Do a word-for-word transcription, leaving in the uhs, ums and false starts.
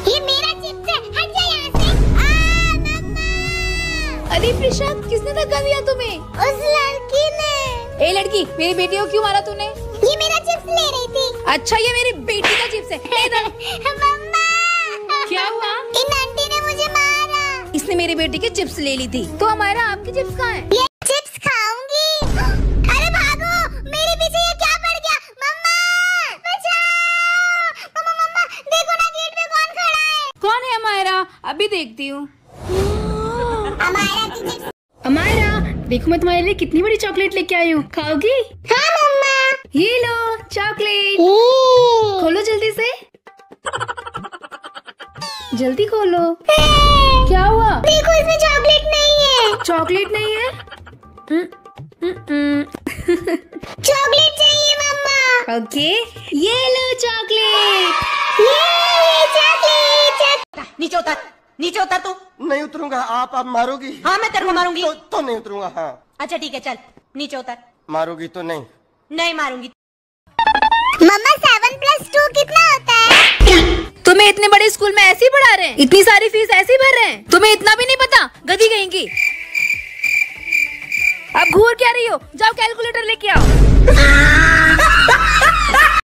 ये मेरा चिप्स है, हट जा यहाँ से। आ, मम्मा। अरे प्रिशा, किसने धक्का दिया तुम्हें? उस लड़की ने। ए लड़की, मेरी बेटी को क्यों मारा तूने? ये मेरा चिप्स ले रही थी। अच्छा, ये मेरी बेटी का चिप्स है। मम्मा। क्या हुआ? इन आंटी ने मुझे मारा। इसने मेरी बेटी के चिप्स ले ली थी। तो हमारा आपकी चिप्स कहाँ है? ये चिप्स खाऊंगी। अरे भागो, मेरे पीछे ये क्या पड़ गया? मम्मा बचाओ। मम्मा मम्मा देखो ना, गेट पे कौन खड़ा है? कौन है हमारा? अभी देखती हूँ। हमारा की चिप्स। अमायरा, देखो मैं तुम्हारे लिए कितनी बड़ी चॉकलेट लेके आई हूँ, खाओगी? हाँ मम्मा। ये लो चॉकलेट, खोलो जल्दी से, जल्दी खोलो। क्या हुआ? देखो इसमें चॉकलेट नहीं है। चॉकलेट नहीं है? चॉकलेट चाहिए मम्मा। ओके, ये लो चॉकलेट। ये चॉकलेट। नीचे उतर, नीचे उतर तू। नहीं उतरूंगा। आप आप मारोगी? हाँ मैं तेरे को मारूंगी। तो, तो नहीं उतरूंगा। हाँ अच्छा ठीक है, चल नीचे उतर। मारोगी तो नहीं? नहीं मारूंगी। मम्मा सेवन प्लस टू कितना होता है? तुम्हें इतने बड़े स्कूल में ऐसे ही पढ़ा रहे हैं? इतनी सारी फीस ऐसे ही भर रहे हैं? तुम्हें इतना भी नहीं पता? गधी कहेंगी। अब घूर क्या रही हो? जाओ कैलकुलेटर लेके आओ।